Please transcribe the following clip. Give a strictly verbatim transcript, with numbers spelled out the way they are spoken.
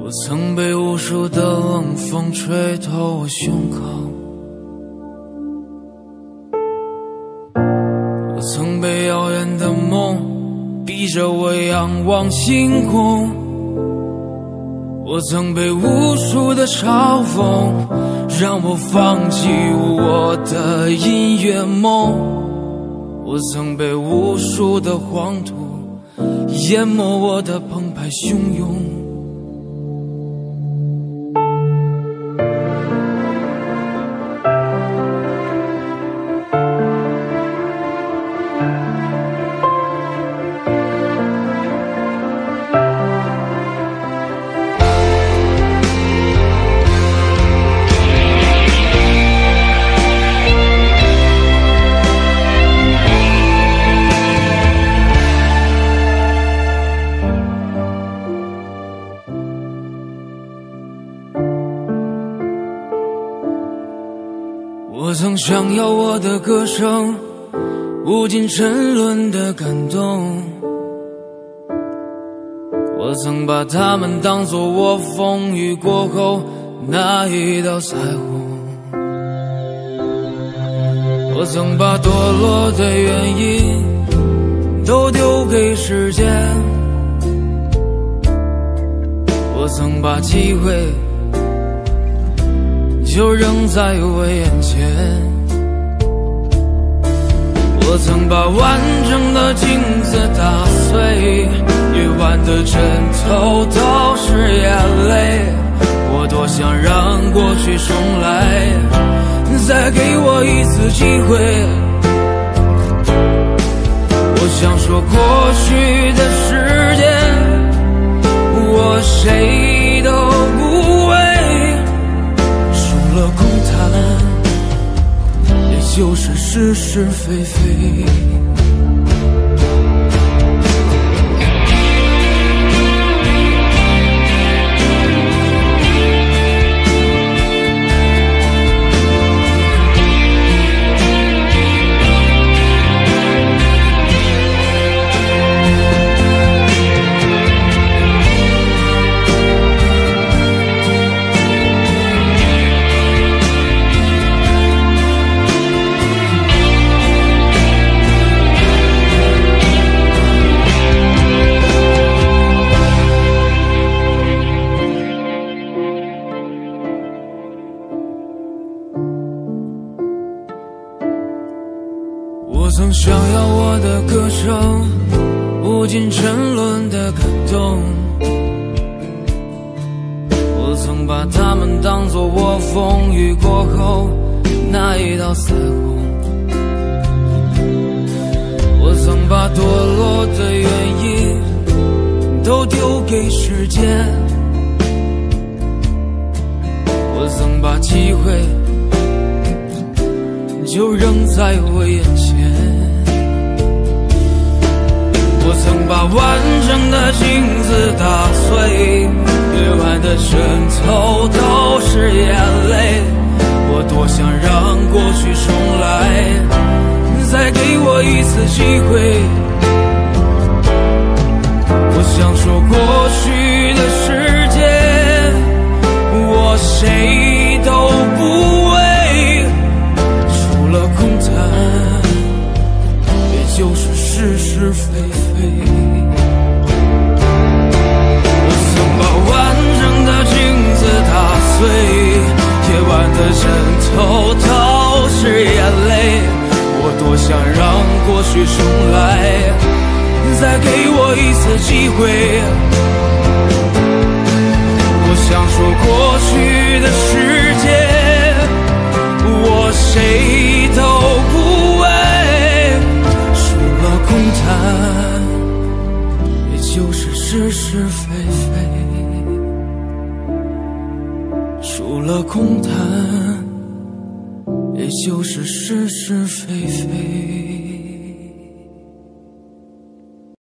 我曾被无数的冷风吹透我胸口，我曾被遥远的梦逼着我仰望星空，我曾被无数的嘲讽让我放弃我的音乐梦，我曾被无数的黄土淹没我的澎湃汹涌。我曾想要我的歌声无尽沉沦的感动，我曾把它们当作我风雨过后那一道彩虹，我曾把堕落的原因都丢给时间，我曾把机会就扔在我眼前，我曾把完整的镜子打碎，夜晚的枕头都是眼泪，我多想让过去重来，再给我一次机会，我想说过去的时间我谁都不为，除了空谈，也就是是是非非。我曾想要我的歌声无尽沉沦的感动，我曾把它们当作我风雨过后那一道彩虹，我曾把堕落的原因都丢给时间，我曾把机会就扔在我眼前，我曾把完整的镜子打碎，夜晚的枕头都是眼泪，我多想让过去重来，再给我一次机会，我想说过去的时间我谁都不为，除了空谈，也就是是是非非。我曾把完整的镜子打碎，夜晚的枕头都是眼泪，我多想让过去重来，再给我一次机会，我想说过去的时间我谁都不为，除了空谈，也就是是是非非，除了空谈，也就是是是非非。